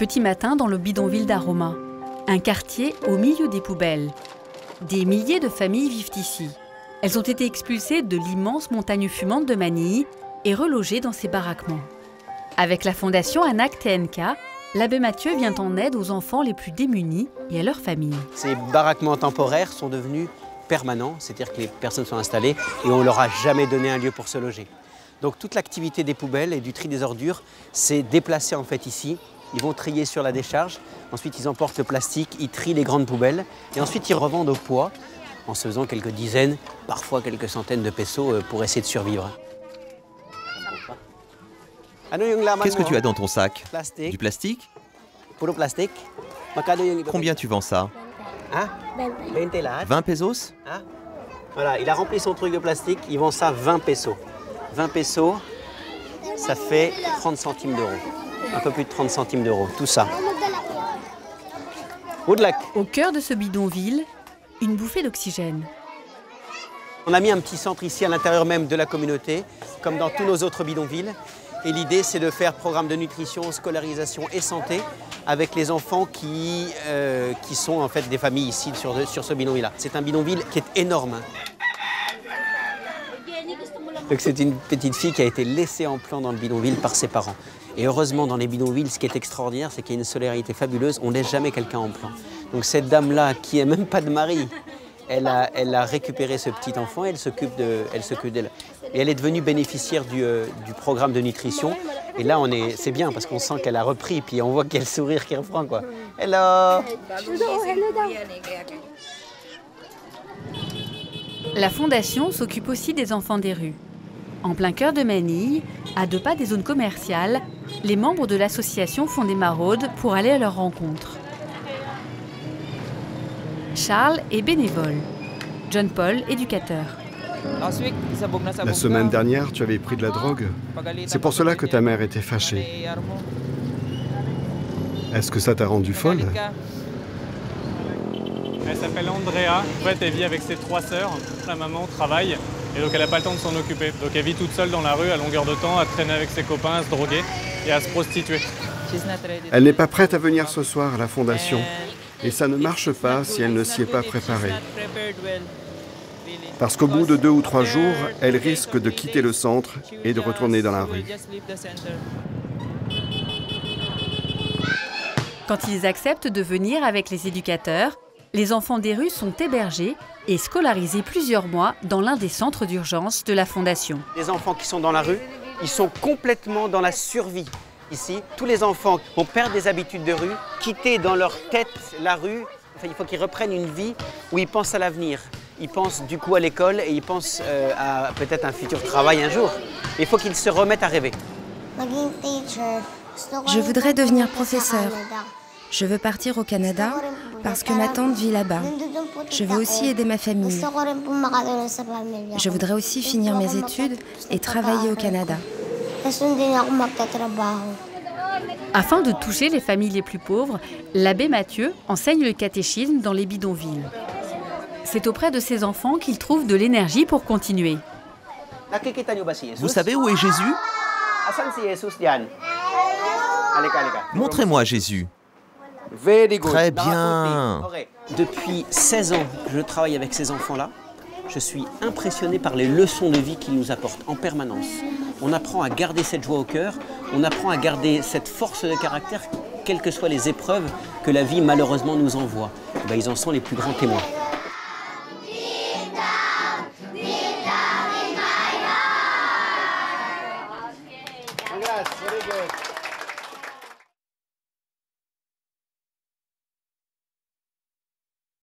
petit matin dans le bidonville d'Aroma, un quartier au milieu des poubelles. Des milliers de familles vivent ici. Elles ont été expulsées de l'immense montagne fumante de Manille et relogées dans ces baraquements. Avec la fondation ANAC TNK, l'abbé Mathieu vient en aide aux enfants les plus démunis et à leurs familles. Ces baraquements temporaires sont devenus permanents, c'est-à-dire que les personnes sont installées et on ne leur a jamais donné un lieu pour se loger. Donc toute l'activité des poubelles et du tri des ordures s'est déplacée en fait ici. Ils vont trier sur la décharge, ensuite ils emportent le plastique, ils trient les grandes poubelles et ensuite ils revendent au poids en se faisant quelques dizaines, parfois quelques centaines de pesos pour essayer de survivre. Qu'est-ce que tu as dans ton sac? Du plastique? Puro plastique. Combien tu vends ça? 20 pesos? Voilà, il a rempli son truc de plastique, il vend ça 20 pesos. 20 pesos, ça fait 30 centimes d'euros. Un peu plus de 30 centimes d'euros, tout ça. Au cœur de ce bidonville, une bouffée d'oxygène. On a mis un petit centre ici à l'intérieur même de la communauté, comme dans tous nos autres bidonvilles. Et l'idée, c'est de faire programme de nutrition, scolarisation et santé avec les enfants qui sont en fait des familles ici sur ce bidonville-là. C'est un bidonville qui est énorme. C'est une petite fille qui a été laissée en plan dans le bidonville par ses parents. Et heureusement, dans les bidonvilles, ce qui est extraordinaire, c'est qu'il y a une solidarité fabuleuse. On ne laisse jamais quelqu'un en plan. Donc cette dame-là, qui n'est même pas de mari, elle a récupéré ce petit enfant et elle s'occupe d'elle. Et elle est devenue bénéficiaire du programme de nutrition. Et là, c'est bien parce qu'on sent qu'elle a repris. Puis on voit qu'il y a le sourire qui reprend, quoi. Hello! La fondation s'occupe aussi des enfants des rues. En plein cœur de Manille, à 2 pas des zones commerciales, les membres de l'association font des maraudes pour aller à leur rencontre. Charles est bénévole. John Paul, éducateur. La semaine dernière, tu avais pris de la drogue. C'est pour cela que ta mère était fâchée. Est-ce que ça t'a rendu folle? Elle s'appelle Andrea. En fait, elle vit avec ses 3 sœurs. La maman travaille et donc elle n'a pas le temps de s'en occuper. Donc elle vit toute seule dans la rue à longueur de temps, à traîner avec ses copains, à se droguer et à se prostituer. Elle n'est pas prête à venir ce soir à la fondation. Et ça ne marche pas si elle ne s'y est pas préparée. Parce qu'au bout de 2 ou 3 jours, elle risque de quitter le centre et de retourner dans la rue. Quand ils acceptent de venir avec les éducateurs, les enfants des rues sont hébergés et scolarisés plusieurs mois dans l'un des centres d'urgence de la Fondation. Les enfants qui sont dans la rue, ils sont complètement dans la survie. Ici, tous les enfants vont perdre des habitudes de rue, quitter dans leur tête la rue. Enfin, il faut qu'ils reprennent une vie où ils pensent à l'avenir. Ils pensent du coup à l'école et ils pensent à peut-être un futur travail un jour. Il faut qu'ils se remettent à rêver. Je voudrais devenir professeur. Je veux partir au Canada parce que ma tante vit là-bas. Je veux aussi aider ma famille. Je voudrais aussi finir mes études et travailler au Canada. Afin de toucher les familles les plus pauvres, l'abbé Mathieu enseigne le catéchisme dans les bidonvilles. C'est auprès de ces enfants qu'il trouve de l'énergie pour continuer. Vous savez où est Jésus? Montrez-moi Jésus. Très bien. Depuis 16 ans que je travaille avec ces enfants-là, je suis impressionné par les leçons de vie qu'ils nous apportent en permanence. On apprend à garder cette joie au cœur, on apprend à garder cette force de caractère, quelles que soient les épreuves que la vie malheureusement nous envoie. Ils en sont les plus grands témoins. Very good.